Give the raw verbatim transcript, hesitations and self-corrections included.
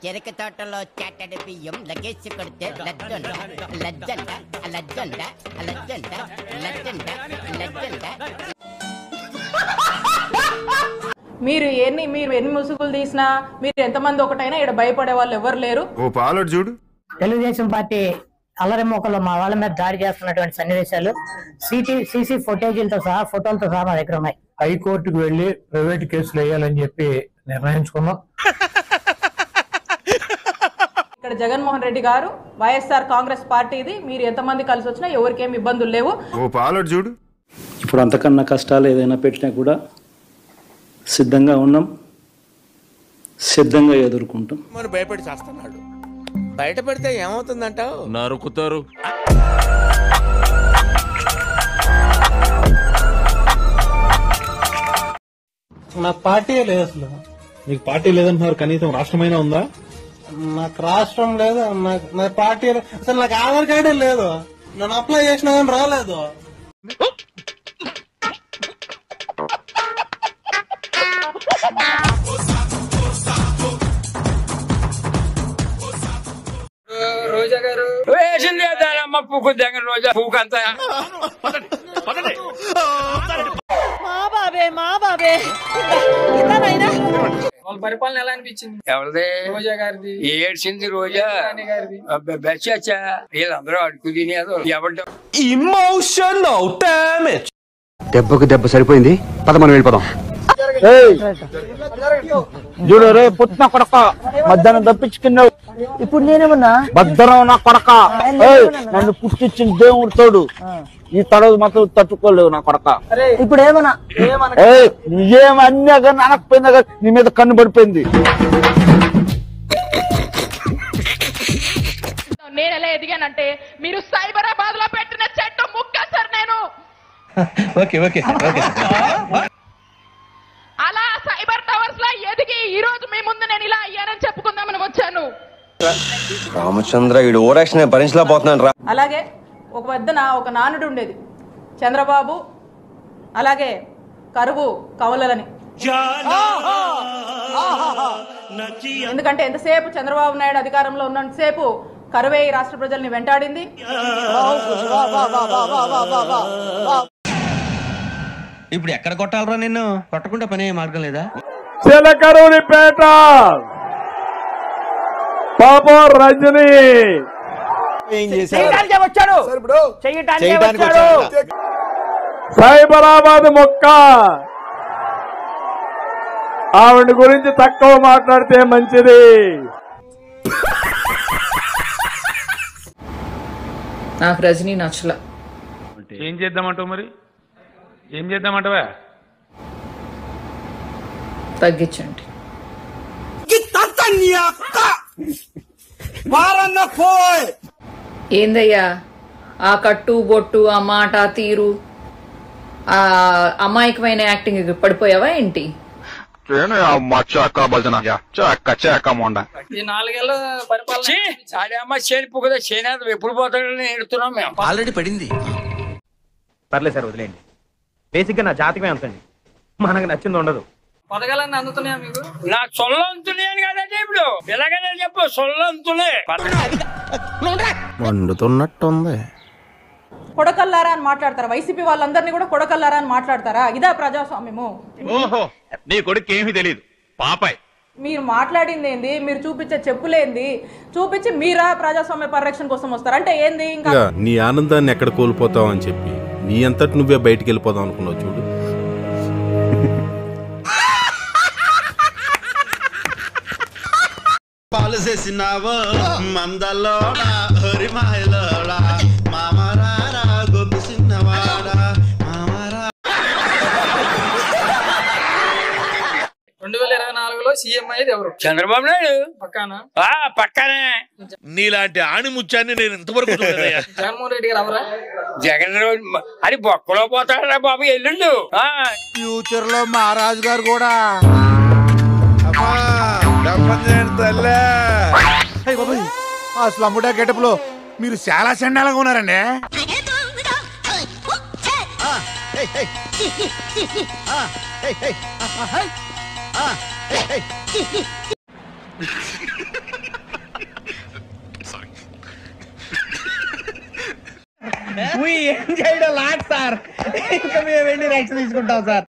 చెరుకు తోటలో చాటడి బియ్యం లగేసి కొడితే లజ్జంట లజ్జంట లజ్జంట లజ్జంట లజ్జంట లజ్జంట. మీరు ఎన్ని మీరు ఎన్ని ముసుగులు తీసినా మీరు ఎంతమంది ఒకటైనా ఇక్కడ భయపడే వాళ్ళు ఎవరు లేరు. ఓ పాలడు చూడు. తెలుగుదేశం పార్టీ అల్లరి మోకల్లో మా వాళ్ళ మీద దాడి చేస్తున్నటువంటి సన్నివేశాలు సిటీ సీసీ ఫుటేజీలతో సహా ఫోటోలతో సహా మా దగ్గర ఉన్నాయి. హైకోర్టుకు వెళ్లి ప్రైవేట్ కేసులు వేయాలని చెప్పి నిర్ణయించుకున్నాం. ఇక్కడ జగన్మోహన్ రెడ్డి గారు వైఎస్ఆర్ కాంగ్రెస్ పార్టీది, మీరు ఎంతమంది కలిసి వచ్చినా ఎవరికేం ఇబ్బందులు లేవు. ఓ పాలడు చూడు. ఇప్పుడు అంతకన్నా కష్టాలు ఏదైనా పెట్టినా కూడా సిద్ధంగా ఉన్నాం, సిద్ధంగా ఎదుర్కొంటాం. మనం భయపడి చేస్తున్నాడు, బయట పెడితే ఏమవుతుందంటావు? నరుకుతారు. నాకు పార్టీ లేదు అసలు. మీకు పార్టీ లేదంటున్నారు, కనీసం రాష్ట్రమైనా ఉందా? నాకు రాష్ట్రం లేదు, నాకు నా పార్టీ అసలు నాకు ఆధార్ కార్డే లేదు. నేను అప్లై చేసినా కానీ రాలేదు. రోజా గారు వేసింది అమ్మ పూకు దగ్గర రోజా పూకు అంతా మా బాబే మా బాబే పరిపాలన ఎలా అనిపించింది? ఎవరిది? రోజా గారిది. ఏడ్చింది రోజా బెచ్చా వీళ్ళందరూ అడుగు తినేదో ఎవరు ఇమోషనల్ డామేజ్. దెబ్బకు దెబ్బ సరిపోయింది, పద మనం వెళ్ళిపోదాం. చూడు రే పుట్టిన కొడక, మధ్యాహ్నం తప్పించుకున్నావు. ఇప్పుడు నేనేమన్నా భద్రం నా కొడక, నన్ను పుట్టించిన దేవుడు తోడు. ఈ తడవు మాత్రం తట్టుకోలేవు నా కొడక. ఇప్పుడు ఏమన్నా ఏమన్నా కానీ అనకపోయిందా కానీ నీ మీద కన్ను పడిపోయింది. నేను ఎలా ఎదిగానంటే మీరు సైబరాబాద్ లో పెట్టిన చెట్టు ముక్క సార్ నేను. ఓకే ఓకే అలా సైబర్ టవర్స్ లో ఎదిగి ఈ రోజు మీ ముందు నేను ఇలా అయ్యానని చెప్పుకుందామని వచ్చాను. రామచంద్ర ఈడు ఓరాక్షన్ భరించలేకపోతున్నాను రా. అలాగే ఒక వద్దన ఒక నానుడు ఉండేది, చంద్రబాబు అలాగే కరువు కవలలని. ఎందుకంటే ఎంతసేపు చంద్రబాబు నాయుడు అధికారంలో ఉన్నంతసేపు కరువే ఈ రాష్ట్ర ప్రజల్ని వెంటాడింది. ఇప్పుడు ఎక్కడ కొట్టాలరా నిన్ను? కొట్టకుండా పనే మార్గం లేదా? చిలకరూరిపేట పాపం రజని వచ్చాడు సైబరాబాద్ మొక్క. ఆవిడ గురించి తక్కువ మాట్లాడితే మంచిది. నాకు రజనీ నచ్చల. ఏం చేద్దామంటావు మరి? ఏం చేద్దామంటావా? తగ్గించండి. ఏందయ్యా ఆ కట్టు బొట్టు, ఆ మాట తీరు, ఆ అమాయకమైన యాక్టింగ్ పడిపోయావా ఏంటి? ఎప్పుడు పోతాడని ఎడుతున్నాం మేము. ఆల్రెడీ పడింది. పర్లేదు సార్, వదిలేండి. బేసిక్ గా నా జాతకమే అంతండి, మనకు నచ్చింది ఉండదు. పథకాలన్నీ అందుతున్నాయా మీకు? నాకు సొల్ల అంతున్నాయని కదండి. ఇప్పుడు ఎలాగైనా చెప్పు, సొల్ల అంతులే వండుతున్నట్టుంది. కొడకల్లారా అని మాట్లాడతారా? వైసీపీ వాళ్ళందరినీ కూడా కొడకల్లారా అని మాట్లాడతారా? ఇదా ప్రజాస్వామ్యము? ఓహో, నీ కొడుకు ఏమీ తెలియదు పాపాయ్. మీరు మాట్లాడింది ఏంది? మీరు చూపించే చెప్పులేంది? చూపించి మీరా ప్రజాస్వామ్య పరిరక్షణ కోసం వస్తారు అంటే ఏంది? ఇంకా నీ ఆనందాన్ని ఎక్కడ కోల్పోతావు అని చెప్పి నీ అంతటి నువ్వే బయటికి వెళ్ళిపోదాం అనుకున్నావు చూడు. పాలు చేసినావో మందలోడా హరి మాయలోడా మామరారా గొప్ప చిన్నవాడా మామరా. రెండు వేల ఇరవై నాలుగులో సీఎం అయ్యేది ఎవరు? చంద్రబాబు నాయుడు. పక్కానా? పక్కనే. నీలాంటి ఆణిముత్యాన్ని నేను ఇంతవరకు చూడలేదయ్యా. జగన్మోహన్ రెడ్డి గారు అవరా? జగన్ అది బొక్కలో పోతాడా బాబు ఎల్లుండు. ఫ్యూచర్ లో మహారాజు గారు కూడా. అసలు అమ్ముడా గెటప్ లో మీరు చాలా చండాలంగా ఉన్నారండి. Hey, hey. Uh, uh, hey, hey. ఏం చేయడం లాట్ సార్. ఇంకా మేము వెళ్ళి రెక్స్ తీసుకుంటాం సార్.